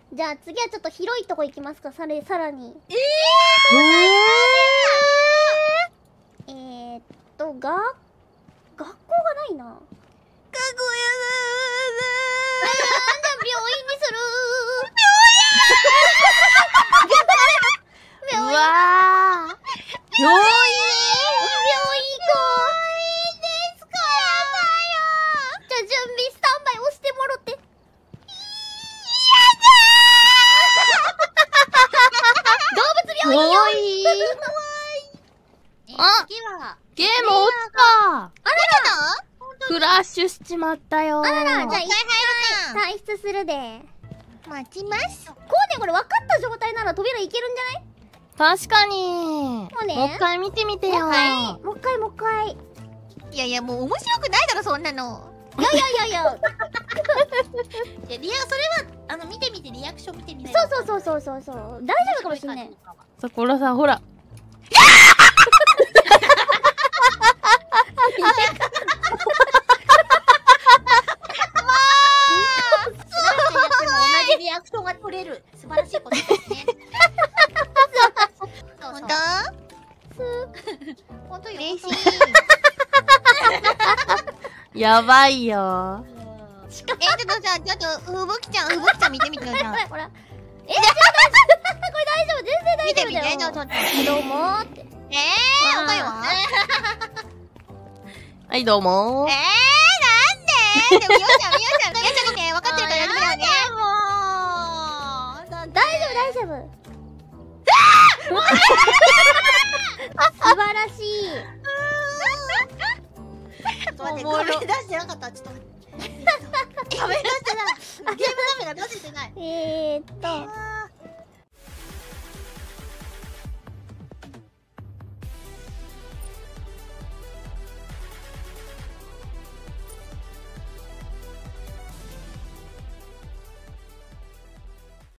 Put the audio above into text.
じゃあ次はちょっと広いとこ行きますか、さらに。学校がないな。じゃあ病院にする。病院。 うわー。病院。 病院行こう。ですか。じゃあ準備スタンバイ押してもろって。動物病院よ。 あ、 次はゲーム落ちた。クラッシュしちまったよ。 あらら、じゃあ一回退出するで。 待ちます。 こうね、これ分かった状態なら扉いけるんじゃない？ 確かに。 うねもう一回見てみてよ。 もう一回。 いやいや、もう面白くないだろ、そんなの。 いや。 いや、それは、見てみて、リアクション見てみなよ。 そう。大丈夫かもしんない。 さくらさん、ほら。 同じリアクションが取れる。素晴らしいことですね。本当？本当よ。嬉しい。 やばいよ。 ちょっとふぶきちゃん見てみてよ、じゃあ。 ほら。これ大丈夫、全然大丈夫だよ。 見てみて、ちょっと。 どうもーって。 おかよは？ はい、どうも。 なんで？でも、みよちゃんね、分かってるからやるよね。 大丈夫。素晴らしい。 ちょっと待って、画面出してなかった。ちょっと待って。画面出してない。ゲーム画面が出せてない。